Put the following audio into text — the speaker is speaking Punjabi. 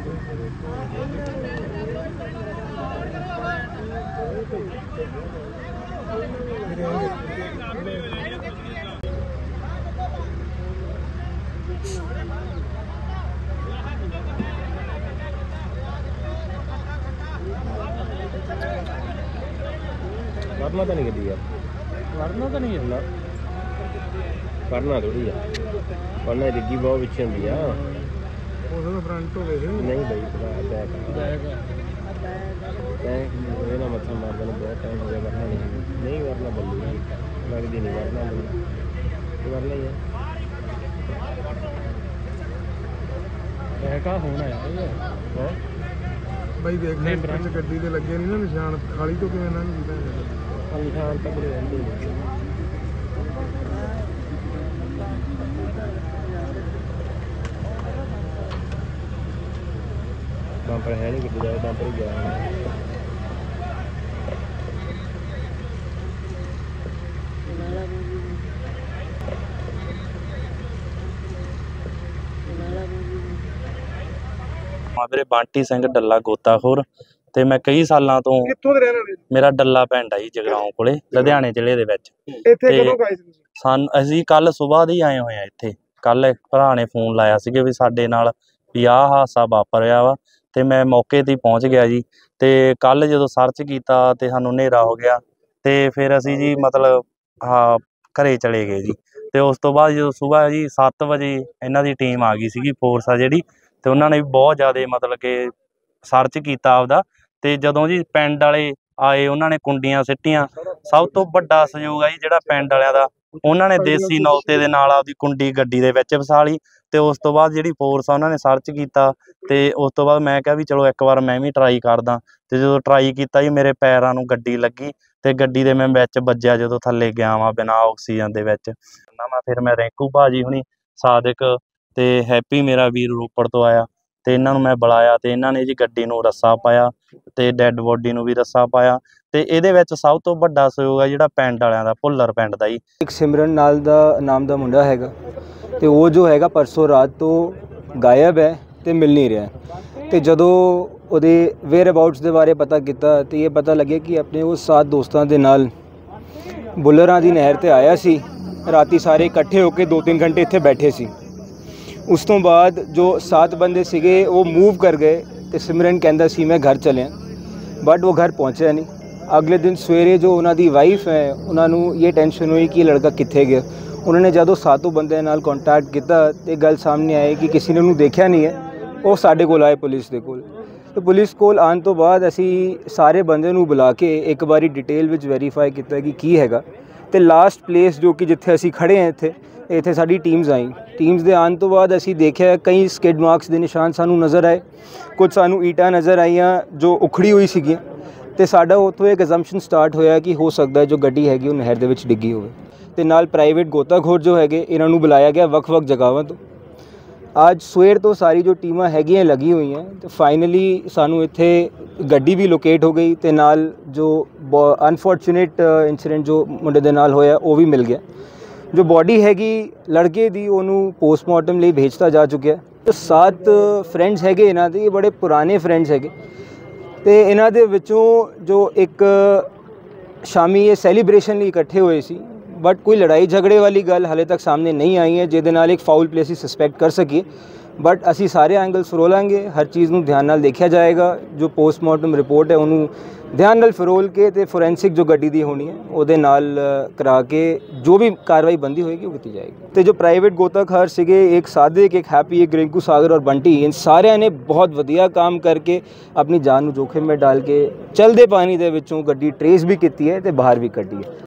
वरना तो नहीं गड्डी यार, वरना तो नहीं है, वरना थोड़ी है, वरना डिग्गी बहुत पीछे होंगी है। फ्रंट हो गए नहीं भाई बैग ना मत्था मार देना, बहुत टाइम हो गया। वरना नहीं वरना बल्ली लगती नहीं, वरना वरना ही है का होना है भाई देख गड्डी ते लगे नहीं ना निशान, खाली तो किवें ना निशान तक रहते बंपर है नहीं, कितनी ज़्यादा बंपर ही गया। मेरे बांटी सिंह डल्ला गोताखोर ਤੇ ਮੈਂ ਕਈ ਸਾਲਾਂ ਤੋਂ ਕਿੱਥੋਂ ਦੇ ਰਹਿਣ ਵਾਲੇ? ਮੇਰਾ ਡੱਲਾ ਪਿੰਡ ਆ ਜੀ ਜਗਰਾਉਂ ਕੋਲੇ, ਲੁਧਿਆਣੇ ਜ਼ਿਲ੍ਹੇ ਦੇ ਵਿੱਚ। ਇੱਥੇ ਕਦੋਂ ਗਏ ਸੀ? ਅਸੀਂ ਕੱਲ ਸਵੇਰ ਦੇ ਆਏ ਹੋਏ ਆ ਇੱਥੇ। ਕੱਲ ਭਰਾ ਨੇ ਫੋਨ ਲਾਇਆ ਸੀਗਾ ਵੀ ਸਾਡੇ ਨਾਲ ਵੀ ਆਹ ਹਾਦਸਾ ਵਾਪਰਿਆ ਵਾ, ਤੇ ਮੈਂ ਮੌਕੇ ਤੇ ਪਹੁੰਚ ਗਿਆ ਜੀ। ਤੇ ਕੱਲ ਜਦੋਂ ਸਰਚ ਕੀਤਾ ਤੇ ਸਾਨੂੰ ਹਨੇਰਾ ਹੋ ਗਿਆ, ਤੇ ਫਿਰ ਅਸੀਂ ਜੀ ਮਤਲਬ ਘਰੇ ਚਲੇ ਗਏ ਜੀ। ਤੇ ਉਸ ਤੋਂ ਬਾਅਦ ਜਦੋਂ ਸਵੇਰ ਜੀ 7 ਵਜੇ ਇਹਨਾਂ ਦੀ ਟੀਮ ਆ ਗਈ ਸੀਗੀ, ਫੋਰਸ ਆ ਜਿਹੜੀ, ਤੇ ਉਹਨਾਂ ਨੇ ਵੀ ਬਹੁਤ ਜ਼ਿਆਦਾ ਮਤਲਬ ਕਿ ਸਰਚ ਕੀਤਾ ਆਪਦਾ। ਤੇ ਜਦੋਂ ਜੀ ਪਿੰਡ ਵਾਲੇ ਆਏ, ਉਹਨਾਂ ਨੇ ਕੁੰਡੀਆਂ ਸਿੱਟੀਆਂ। ਸਭ ਤੋਂ ਵੱਡਾ ਸਹਿਯੋਗ ਆ ਜੀ ਜਿਹੜਾ ਪਿੰਡ ਵਾਲਿਆਂ ਦਾ, ਉਹਨਾਂ ਨੇ ਦੇਸੀ ਨੌਤੇ ਦੇ ਨਾਲ ਆਪਦੀ ਕੁੰਡੀ ਗੱਡੀ ਦੇ ਵਿੱਚ ਵਸਾ ਲਈ। ਤੇ ਉਸ ਤੋਂ ਬਾਅਦ ਜਿਹੜੀ ਫੋਰਸ ਆ ਉਹਨਾਂ ਨੇ ਸਰਚ ਕੀਤਾ। ਤੇ ਉਸ ਤੋਂ ਬਾਅਦ ਮੈਂ ਕਿਹਾ ਵੀ ਚਲੋ ਇੱਕ ਵਾਰ ਮੈਂ ਵੀ ਟਰਾਈ ਕਰਦਾ। ਤੇ ਜਦੋਂ ਟਰਾਈ ਕੀਤਾ ਜੀ, ਮੇਰੇ ਪੈਰਾਂ ਨੂੰ ਗੱਡੀ ਲੱਗੀ ਤੇ ਗੱਡੀ ਦੇ ਮੈਂ ਵਿੱਚ ਵੱਜਿਆ। ਜਦੋਂ ਥੱਲੇ ਗਿਆ ਵਾਂ ਬਿਨਾਂ ਆਕਸੀਜਨ ਦੇ ਵਿੱਚ ਫਿਰ ਮੈਂ ਰਿੰਕੂ ਭਾਜੀ ਹੁਣੀ, ਸਾਦਿਕ ਤੇ ਹੈਪੀ ਮੇਰਾ ਵੀਰ ਰੋਪੜ ਤੋਂ ਆਇਆ, ਤੇ ਇਹਨਾਂ ਨੂੰ ਮੈਂ ਬੁਲਾਇਆ। ਤੇ ਇਹਨਾਂ ਨੇ ਜੀ ਗੱਡੀ ਨੂੰ ਰੱਸਾ ਪਾਇਆ ਤੇ ਡੈੱਡ ਬੋਡੀ ਨੂੰ ਵੀ ਰੱਸਾ ਪਾਇਆ। ਤੇ ਇਹਦੇ ਵਿੱਚ ਸਭ ਤੋਂ ਵੱਡਾ ਸਹਿਯੋਗ ਆ ਜਿਹੜਾ ਪਿੰਡ ਵਾਲਿਆਂ ਦਾ, ਭੁੱਲਰ ਪਿੰਡ ਦਾ ਜੀ। ਇੱਕ ਸਿਮਰਨ ਨਾਲ ਦਾ ਨਾਮ ਦਾ ਮੁੰਡਾ ਹੈਗਾ, ਤੇ ਉਹ ਜੋ ਹੈਗਾ ਪਰਸੋਂ ਰਾਤ ਤੋਂ ਗਾਇਬ ਹੈ ਤੇ ਮਿਲ ਨਹੀਂ ਰਿਹਾ। ਤੇ ਜਦੋਂ ਉਹਦੇ ਵੇਅਰ ਅਬਾਊਟਸ ਦੇ ਬਾਰੇ ਪਤਾ ਕੀਤਾ ਤੇ ਇਹ ਪਤਾ ਲੱਗਿਆ ਕਿ ਆਪਣੇ ਉਹ 7 ਦੋਸਤਾਂ ਦੇ ਨਾਲ ਬੁੱਲਰਾਂ ਦੀ ਨਹਿਰ ਤੇ ਆਇਆ ਸੀ। ਰਾਤੀ ਸਾਰੇ ਇਕੱਠੇ ਹੋ ਕੇ 2-3 ਘੰਟੇ ਇੱਥੇ ਬੈਠੇ ਸੀ। ਉਸ ਤੋਂ ਬਾਅਦ ਜੋ 7 ਬੰਦੇ ਸੀਗੇ ਉਹ ਮੂਵ ਕਰ ਗਏ, ਤੇ ਸਿਮਰਨ ਕਹਿੰਦਾ ਸੀ ਮੈਂ ਘਰ ਚੱਲਿਆ, ਬਟ ਉਹ ਘਰ ਪਹੁੰਚਿਆ ਨਹੀਂ। ਅਗਲੇ ਦਿਨ ਸਵੇਰੇ ਜੋ ਉਹਨਾਂ ਦੀ ਵਾਈਫ ਹੈ, ਉਹਨਾਂ ਨੂੰ ਇਹ ਟੈਨਸ਼ਨ ਹੋਈ ਕਿ ਲੜਕਾ ਕਿੱਥੇ ਗਿਆ। ਉਹਨਾਂ ਨੇ ਜਦੋਂ 7 ਬੰਦਿਆਂ ਨਾਲ ਕੰਟੈਕਟ ਕੀਤਾ ਤੇ ਗੱਲ ਸਾਹਮਣੇ ਆਈ ਕਿ ਕਿਸੇ ਨੇ ਉਹਨੂੰ ਦੇਖਿਆ ਨਹੀਂ ਹੈ। ਉਹ ਸਾਡੇ ਕੋਲ ਆਏ, ਪੁਲਿਸ ਦੇ ਕੋਲ। ਤੇ ਪੁਲਿਸ ਕੋਲ ਆਉਣ ਤੋਂ ਬਾਅਦ ਅਸੀਂ ਸਾਰੇ ਬੰਦੇ ਨੂੰ ਬੁਲਾ ਕੇ ਇੱਕ ਵਾਰੀ ਡਿਟੇਲ ਵਿੱਚ ਵੈਰੀਫਾਈ ਕੀਤਾ ਕਿ ਕੀ ਹੈਗਾ। ਤੇ ਲਾਸਟ ਪਲੇਸ ਜੋ ਕਿ ਜਿੱਥੇ ਅਸੀਂ ਖੜੇ ਹਾਂ ਇੱਥੇ ਸਾਡੀ ਟੀਮਸ ਆਈ। ਟੀਮਸ ਦੇ ਆਉਣ ਤੋਂ ਬਾਅਦ ਅਸੀਂ ਦੇਖਿਆ ਕਈ ਸਕਿਡ ਮਾਰਕਸ ਦੇ ਨਿਸ਼ਾਨ ਸਾਨੂੰ ਨਜ਼ਰ ਆਏ, ਕੁਝ ਸਾਨੂੰ ਈਟਾਂ ਨਜ਼ਰ ਆਈਆਂ ਜੋ ਉਖੜੀ ਹੋਈ ਸੀਗੀਆਂ। ਤੇ ਸਾਡਾ ਉੱਥੋਂ ਇੱਕ ਅਜ਼ੰਪਸ਼ਨ ਸਟਾਰਟ ਹੋਇਆ ਕਿ ਹੋ ਸਕਦਾ ਹੈ ਜੋ ਗੱਡੀ ਹੈਗੀ ਉਹ ਨਹਿਰ ਦੇ ਵਿੱਚ ਡਿੱਗੀ ਹੋਵੇ। ਤੇ ਨਾਲ ਪ੍ਰਾਈਵੇਟ ਗੋਤਾਖੋਰ ਜੋ ਹੈਗੇ, ਇਹਨਾਂ ਨੂੰ ਬੁਲਾਇਆ ਗਿਆ ਵੱਖ-ਵੱਖ ਜਗ੍ਹਾਵਾਂ ਤੋਂ। ਅੱਜ ਸਵੇਰ ਤੋਂ ਸਾਰੀ ਜੋ ਟੀਮਾਂ ਹੈਗੀਆਂ ਲੱਗੀ ਹੋਈਆਂ, ਤੇ ਫਾਈਨਲੀ ਸਾਨੂੰ ਇੱਥੇ ਗੱਡੀ ਵੀ ਲੋਕੇਟ ਹੋ ਗਈ, ਤੇ ਨਾਲ ਜੋ ਅਨਫੋਰਚੂਨੇਟ ਇੰਸੀਡੈਂਟ ਜੋ ਮੁੰਡੇ ਦੇ ਨਾਲ ਹੋਇਆ ਉਹ ਵੀ ਮਿਲ ਗਿਆ। ਜੋ ਬੋਡੀ ਹੈਗੀ ਲੜਕੇ ਦੀ ਉਹਨੂੰ ਪੋਸਟਮਾਰਟਮ ਲਈ ਭੇਜਤਾ ਜਾ ਚੁੱਕਿਆ। ਤੇ 7 ਫਰੈਂਡਸ ਹੈਗੇ ਇਹਨਾਂ ਦੇ, ਬੜੇ ਪੁਰਾਣੇ ਫਰੈਂਡਸ ਹੈਗੇ। ਤੇ ਇਹਨਾਂ ਦੇ ਵਿੱਚੋਂ ਜੋ ਇੱਕ ਸ਼ਾਮੀ ਇਹ ਸੈਲੀਬ੍ਰੇਸ਼ਨ ਲਈ ਇਕੱਠੇ ਹੋਏ ਸੀ, ਬਟ ਕੋਈ ਲੜਾਈ ਝਗੜੇ ਵਾਲੀ ਗੱਲ ਹਾਲੇ ਤੱਕ ਸਾਹਮਣੇ ਨਹੀਂ ਆਈ ਹੈ ਜਿਹਦੇ ਨਾਲ ਇੱਕ ਫਾਊਲ ਪਲੇ ਅਸੀਂ ਸਸਪੈਕਟ ਕਰ ਸਕੀਏ। ਬਟ ਅਸੀਂ ਸਾਰੇ ਐਂਗਲਸ ਫਰੋਲਾਂਗੇ, ਹਰ ਚੀਜ਼ ਨੂੰ ਧਿਆਨ ਨਾਲ ਦੇਖਿਆ ਜਾਏਗਾ। ਜੋ ਪੋਸਟਮਾਰਟਮ ਰਿਪੋਰਟ ਹੈ ਉਹਨੂੰ ਧਿਆਨ ਨਾਲ ਫਰੋਲ ਕੇ ਤੇ ਫੋਰੈਂਸਿਕ ਜੋ ਗੱਡੀ ਦੀ ਹੋਣੀ ਹੈ ਉਹਦੇ ਨਾਲ ਕਰਾ ਕੇ ਜੋ ਵੀ ਕਾਰਵਾਈ ਬੰਦੀ ਹੋਏਗੀ ਉਹ ਕੀਤੀ ਜਾਏਗੀ। ਤੇ ਜੋ ਪ੍ਰਾਈਵੇਟ ਗੋਤਾਖੋਰ ਸੀਗੇ, ਇੱਕ ਸਾਦਿਕ, ਇੱਕ ਹੈਪੀ, ਇੱਕ ਰਿੰਕੂ ਸਾਗਰ ਔਰ ਬੰਟੀ, इन ਸਾਰਿਆਂ ਨੇ ਬਹੁਤ ਵਧੀਆ ਕੰਮ ਕਰਕੇ ਆਪਣੀ ਜਾਨ ਨੂੰ ਜੋਖਿਮ ਵਿੱਚ ਡਾਲ ਕੇ ਚਲਦੇ ਪਾਣੀ ਦੇ ਵਿੱਚੋਂ ਗੱਡੀ ਟਰੇਸ ਵੀ ਕੀਤੀ ਹੈ ਤੇ ਬਾਹਰ ਵੀ ਕੱਢੀ ਹੈ।